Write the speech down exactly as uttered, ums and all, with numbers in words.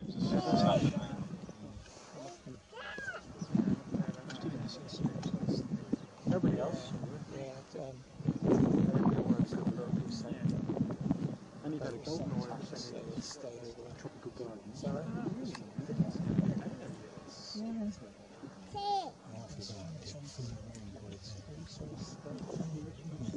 Nobody else? Yeah, um, and you've had a golden oil stay over in tropical gardens. Sorry? Yeah.